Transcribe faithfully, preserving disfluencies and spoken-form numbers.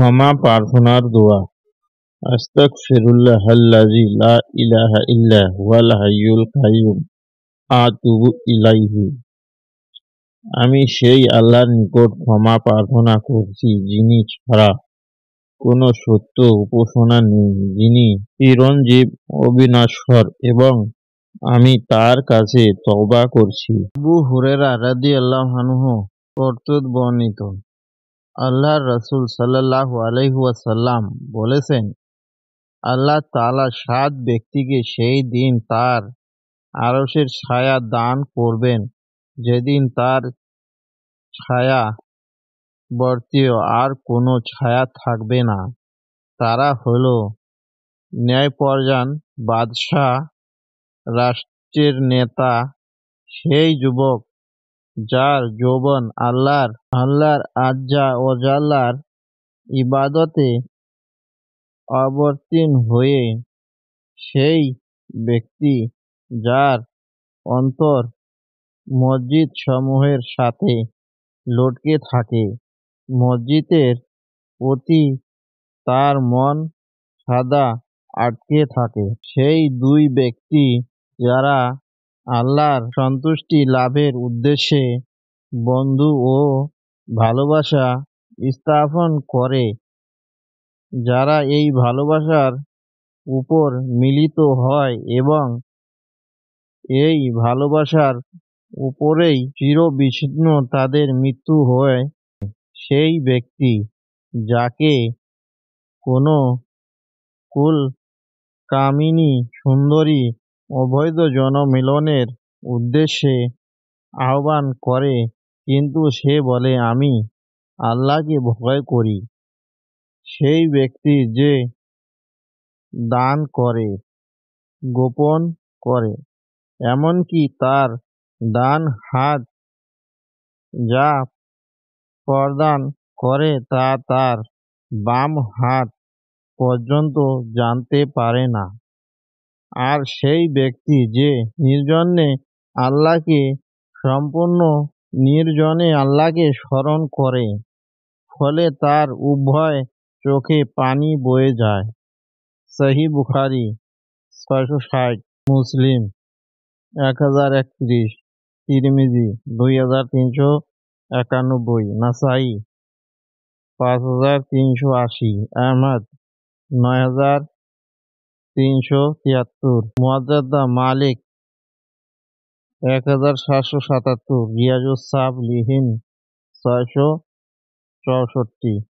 ক্ষমা প্রার্থনার দোয়া। আস্তাগফিরুল্লাহাল্লাযী লা ইলাহা ইল্লা হুয়াল হাইয়ুল কাইয়্যুম আতুবু ইলাইহি। আমি সেই আল্লাহর নিকট ক্ষমা প্রার্থনা করছি যিনি ছাড়া কোনো সত্য উপাসনা নেই, যিনি চিরঞ্জীব অবিনশ্বর, এবং আমি তার কাছে তওবা করছি। আবু হুরায়রা রাদিয়াল্লাহু আনহু কর্তৃক বর্ণিত, আল্লাহর রাসূল সাল্লাল্লাহু আলাইহি ওয়াসাল্লাম বলেছেন, আল্লাহ তাআলা সাত ব্যক্তিকে সেই দিন তার আরশের ছায়া দান করবেন যেদিন তার ছায়া বর্তীয় আর কোনো ছায়া থাকবে না। তারা হলো ন্যায়পরায়ণ বাদশাহ, রাষ্ট্রের নেতা, সেই যুবক যার যৌবন আল্লাহর আল্লাহর আজ্জা ওয়াজাল্লার ইবাদতে অবতীর্ণ হয়ে, সেই ব্যক্তি যার অন্তর মসজিদ সমূহের সাথে লটকে থাকে, মসজিদের প্রতি তার মন সদা আটকে থাকে, সেই দুই ব্যক্তি যারা আল্লাহর সন্তুষ্টি লাভের উদ্দেশ্যে বন্ধু ও ভালোবাসা স্থাপন করে, যারা এই ভালোবাসার উপর মিলিত হয় এবং এই ভালোবাসার উপরেই চিরবিচ্ছিন্ন তাদের মৃত্যু হয়, সেই ব্যক্তি যাকে কোনো কুল কামিনী সুন্দরী অবৈধ জনমিলনের উদ্দেশ্যে আহ্বান করে, কিন্তু সে বলে আমি আল্লাহকে ভয় করি, সেই ব্যক্তি যে দান করে, গোপন করে, এমনকি তার ডান হাত যা প্রদান করে তা তার বাম হাত পর্যন্ত জানতে পারে না, আর সেই ব্যক্তি যে নির্জনে আল্লাহকে সম্পূর্ণ নির্জনে আল্লাহকে স্মরণ করে, ফলে তার উভয় চোখে পানি বয়ে যায়। সহিহ বুখারী ছয়শো ষাট, মুসলিম এক হাজার একত্রিশ, তিরমিজি দুই হাজার তিনশো একানব্বই, নাসাঈ পাঁচ হাজার তিনশো আশি, আহমদ নয় হাজার তিনশো তিয়াত্তর, মুওয়াজ্জাদ মালিক এক হাজার সাতশো সাতাত্তর, রিয়াজুস সালিহিন ছয়শো চৌষট্টি।